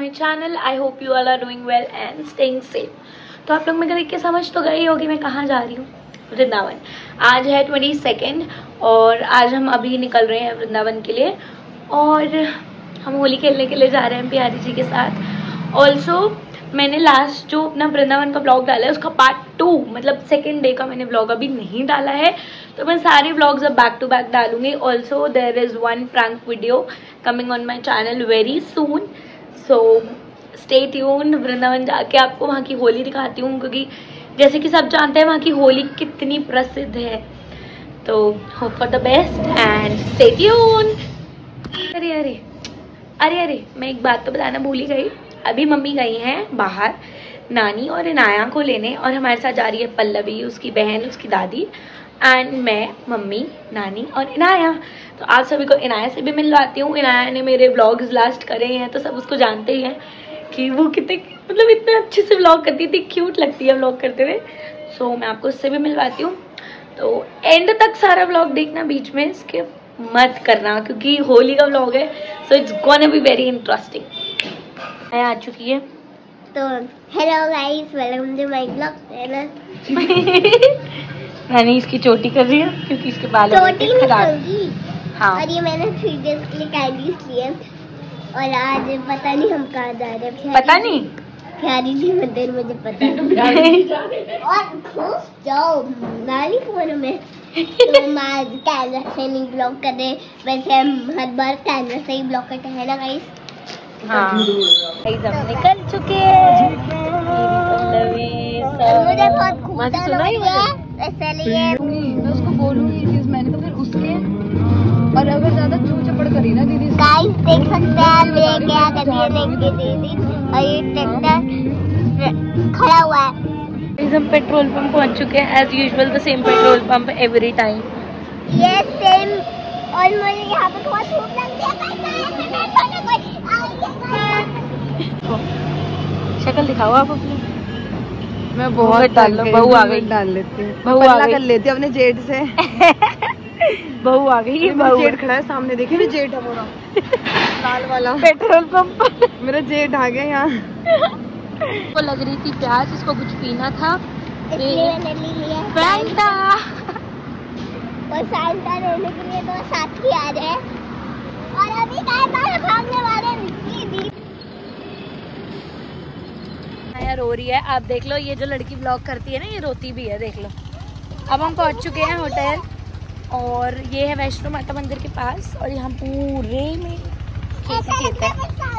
My channel. I hope you all are doing well and staying safe. तो आप लोग मेरे देख के समझ तो गए होगी मैं कहाँ जा रही हूँ, वृंदावन। आज है 22 और आज हम अभी निकल रहे हैं वृंदावन के लिए और हम होली खेलने के लिए जा रहे हैं बिहारी जी के साथ। ऑल्सो मैंने लास्ट जो अपना वृंदावन का ब्लॉग डाला है उसका पार्ट 2 मतलब सेकेंड डे का मैंने ब्लॉग अभी नहीं डाला है, तो मैं सारे ब्लॉग्स अब बैक टू बैक डालूंगी। Also there is one prank video coming on my channel very soon, so stay tuned. Vrindavan जाके आपको वहाँ की होली दिखाती हूँ क्योंकि जैसे कि सब जानते हैं वहाँ की होली कितनी प्रसिद्ध है। तो hope for the best and stay tuned. अरे अरे अरे अरे मैं एक बात तो बताना भूल ही गई। अभी मम्मी गई हैं बाहर नानी और इनाया को लेने और हमारे साथ जा रही है पल्लवी, उसकी बहन, उसकी दादी एंड मैं, मम्मी, नानी और इनाया। तो आप सभी को इनाया से भी मिलवाती हूँ। इनाया ने मेरे व्लॉग्स लास्ट करे हैं तो सब उसको जानते ही हैं कि वो कितने मतलब इतने अच्छे से व्लॉग करती थी, क्यूट लगती है व्लॉग करते हुए। सो मैं आपको उससे भी मिलवाती हूँ। तो एंड तक सारा व्लॉग देखना, बीच में स्किप मत करना क्योंकि होली का व्लॉग है, so it's gonna be very interesting. मैं आ चुकी है तो hello guys, welcome to my blog channel. नानी इसकी चोटी कर रही है क्योंकि इसके बाल चोटी खराब। हाँ, और ये मैंने 3 डेज के लिए कैंडीज लिए और आज पता नहीं हम कहाँ जा रहे हैं। पता नहीं, बिहारी जी मंदिर, मुझे पता नहीं। और खुश जाओ नानी फोन में। तो हम आज कैमरा से नहीं ब्लॉग कर रहे, वैसे हम हर बार कैमरा से ही ब्लॉग करते हैं ना गाइस। हाँ एकदम निकल चुके हैं। मुझे बहुत खूब सुना ही इसलिए मैं उसको बोलूंगी चीज, मैंने तो फिर उसके और अगर ज्यादा चूचपड़ करी ना दीदी। गाइस देख सकते हैं मेरे क्या करती है दीदी और ये ट्रैक्टर खड़ा हुआ है। हम पेट्रोल पंप पहुंच चुके हैं as usual, the same petrol pump every time. ये सेम। और मुझे यहाँ पे बहुत धूप लगती है। शक्ल दिखाओ आप अपनी। मैं बहुत डाल लो, बहू आ गई। डाल लेती हूँ, बहू आ गई कर लेती हूँ अपने जेठ से। बहू आ गई। मेरा जेठ खड़ा है सामने, देखिए ना जेठ है पूरा लाल वाला पेट्रोल पंप। मेरा जेठ आ गया यहाँ। वो लग रही थी प्याज, इसको कुछ पीना था इसलिए मैंने ली है फैंटा। और फैंटा लेने के लिए तो साथ ही आ रहे हैं और अभी काय भागने वाले हैं। नया रो रही है, आप देख लो। ये जो लड़की ब्लॉग करती है ना ये रोती भी है, देख लो। अब हम पहुंच चुके हैं होटल और ये है वैष्णो माता मंदिर के पास और यहाँ पूरे में खेत है।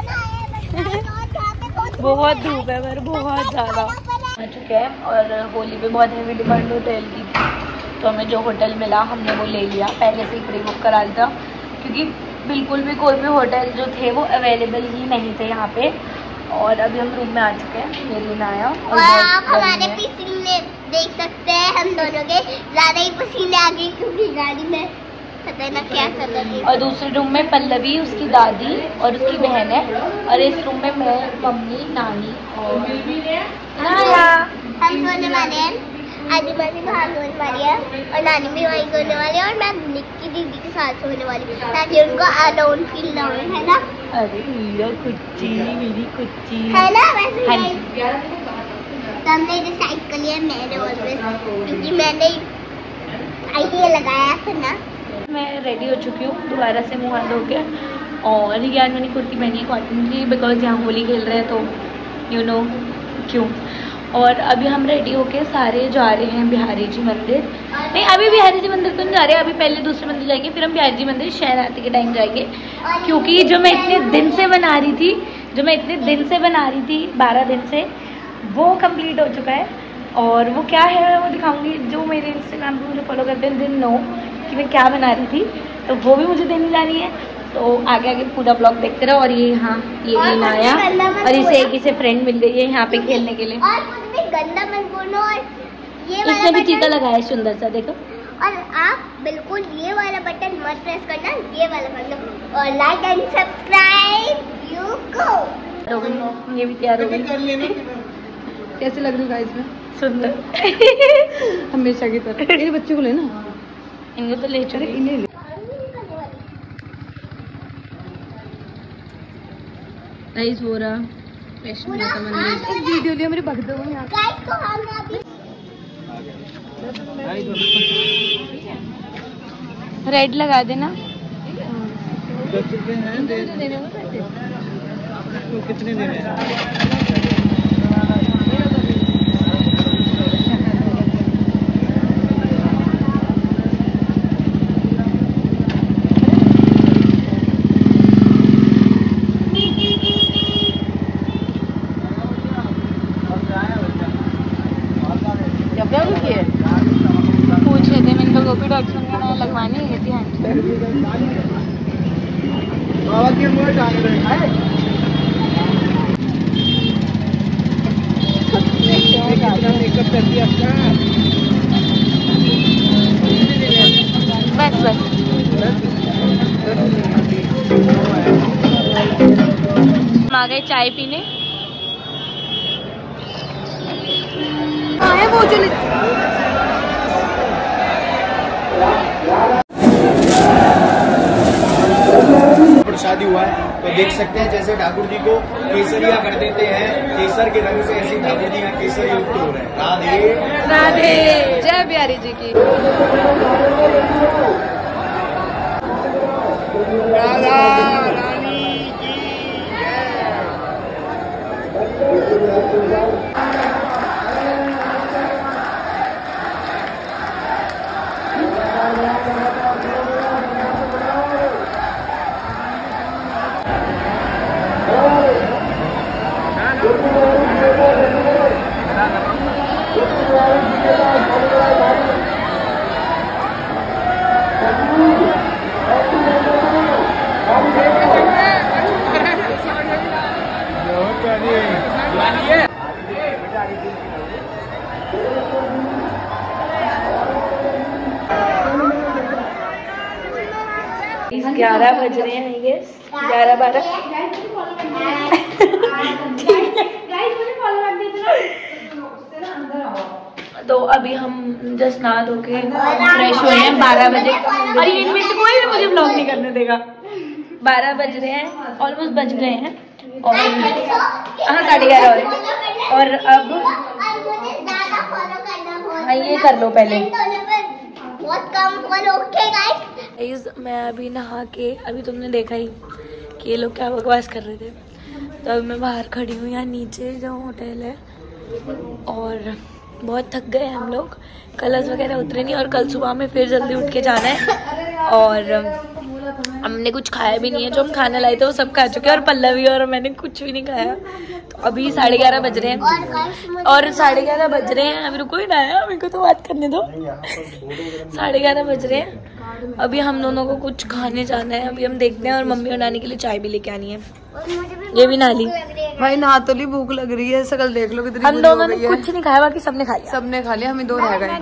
बहुत धूप है पर बहुत ज़्यादा। आ चुके हैं और होली पे बहुत हेवी डिमांड होटल की थी तो हमें जो होटल मिला हमने वो ले लिया। पहले से ही प्री बुक करा लिया क्योंकि बिल्कुल भी कोई भी होटल जो थे वो अवेलेबल ही नहीं थे यहाँ पे। और अभी हम रूम में आ चुके हैं, मेरी नाया और आप हमारे पसीने देख सकते हैं। हम दोनों के ज़्यादा ही पसीने आ गए क्योंकि गाड़ी में पता ना क्या कर रही है। और दूसरे रूम में पल्लवी, उसकी दादी और उसकी बहन है और इस रूम में मैं, मम्मी, नानी और नाया। हम सोने वाले हैं, आजी बाजी बाहर सोने वाली है और नानी भी वहीं सोने वाली है और मैं निक्की दीदी के साथ सोने वाली हूँ ताकि उनको अलोन फील ना हो, है ना। अरे मेरा कुच्ची, मेरी कुच्ची है ना। वैसे हाँ तो हमने डिसाइड कर लिया मैंने ऑलवेज क्योंकि मैंने आइडिया लगाया था ना। मैं रेडी हो चुकी हूँ दोबारा से मुँह हाथ धो के और ये आज मैंने कुर्ती पहनी है कॉटन की बिकॉज यहाँ होली खेल रहे हैं तो यू नो क्यों। और अभी हम रेडी होके सारे जा रहे हैं बिहारी जी मंदिर। नहीं अभी बिहारी जी मंदिर तो नहीं जा रहे, अभी पहले दूसरे मंदिर जाएंगे फिर हम बिहारी जी मंदिर शहनाती के टाइम जाएंगे क्योंकि जो मैं इतने दिन से बना रही थी 12 दिन से वो कंप्लीट हो चुका है। और वो क्या है वो दिखाऊंगी। जो मेरे इंस्टाग्राम पे मुझे फॉलो करते हैं दिन नो कि मैं क्या बना रही थी तो वो भी मुझे देने जानी है। तो आगे आगे पूरा ब्लॉग देखते रहो। और ये यहाँ ये भी नाया और इसे एक इसे फ्रेंड मिल गई है यहाँ पे खेलने के लिए। और कुछ भी गंदा मत बोलो। और ये वाला इसने भी बटन टीका लगाया है सुंदर सा, देखो। और आप बिल्कुल ये वाला बटन मत प्रेस करना, ये वाला बटन और like and subscribe you go. ये भी तैयार हो गई। कैसे लग रही है इसमें? सुंदर हमेशा की तरह। ये बच्चे को लेना, इनको तो ले चुके। इन्हें ले। गाइस हो रहा वैष्णो माता मंदिर। एक वीडियो लिया मेरे भक्त हो यहाँ। गाइस तो हम अभी रेड लगा देना। कितने देने हैं? पूछ रहे थे मैंने तो गोपी डॉट्स वगैरह लगवानी है थी बस बस हम आ गए चाय पीने। है वो जो शादी हुआ है तो देख सकते हैं जैसे ठाकुर जी को केसरिया कर देते हैं केसर के रंग से, ऐसे ठाकुर जी का केसर युक्त हो रहे हैं। राधे राधे। जय बिहारी जी की। राधा रानी की इस 11 बज रहे हैं आई गेस 11-12। तो अभी हम जस्ट नहा धो के फ्रेश हुए हैं 12 बजे और इनमें से कोई भी मुझे व्लॉग नहीं करने देगा। 12 बज रहे हैं, ऑलमोस्ट बज गए हैं और हाँ 11:30 हो रहे हैं। और अब हाँ ये कर लो पहले। बहुत कम फॉलो ओके गाइस। मैं अभी नहा के, अभी तुमने देखा ही कि ये लोग क्या बकवास कर रहे थे, तो अभी मैं बाहर खड़ी हूँ यहाँ नीचे जो होटल है और बहुत थक गए हम लोग। कलर्स वगैरह उतरे नहीं और कल सुबह में फिर जल्दी उठ के जाना है और हमने कुछ खाया भी नहीं है। जो हम खाना लाए थे वो सब खा चुके हैं और पल्लवी और मैंने कुछ भी नहीं खाया। तो अभी 11:30 बज रहे हैं और 11:30 बज रहे हैं अभी रुको ही ना है, मेरे को तो बात करने दो। 11:30 बज रहे हैं, अभी हम दोनों को कुछ खाने जाना है। अभी हम देखते हैं और मम्मी और नानी के लिए चाय भी लेके आनी है। ये भी नाली भाई नहा तो ली, भूख लग रही है, शकल देख लो कितनी। हम दोनों ने कुछ नहीं खाया, बाकी सबने खा लिया। सबने खा लिया, हमें 2 रह गए।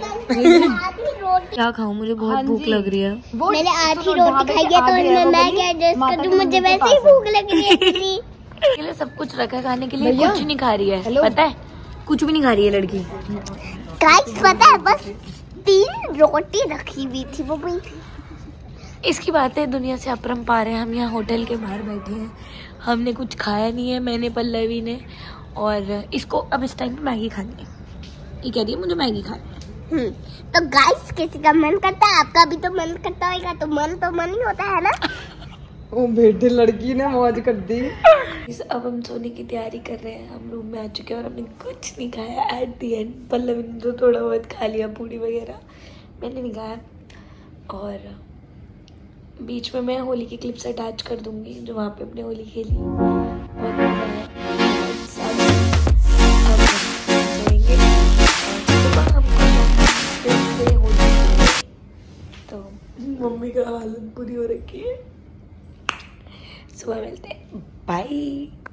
क्या खाऊं, मुझे बहुत भूख लग रही है। मैंने आधी रोटी खाई है तो मैं क्या एडजस्ट करूं, मुझे वैसे ही भूख लग रही है। के लिए सब कुछ रखा है खाने के लिए, कुछ नहीं खा रही है। पता है कुछ भी नहीं खा रही है लड़की। गाइस पता है बस 3 रोटी रखी हुई थी वो भी। इसकी बात है दुनिया से अपरंपार है। हम यहाँ होटल के बाहर बैठे हैं, हमने कुछ खाया नहीं है, मैंने पल्लवी ने, और इसको अब इस टाइम पे मैगी खानी है। ये कह रही है मुझे मैगी खानी है। तो गाइस किसी का मन करता है, आपका भी तो मन करता होगा, तो मन ही होता है ना। ओ बेटे लड़की ने मौज कर दी। अब हम सोने की तैयारी कर रहे हैं। हम रूम में आ चुके हैं और हमने कुछ नहीं खाया। एट दी एंड पल्लवी ने तो थोड़ा बहुत खा लिया, पूरी वगैरह, मैंने नहीं खाया। और बीच में मैं होली की क्लिप्स अटैच कर दूंगी जो वहाँ पे अपने होली खेली। बहुत मजा आया। तो मम्मी का हालत बुरी हो रखी है। सुबह मिलते हैं, बाय।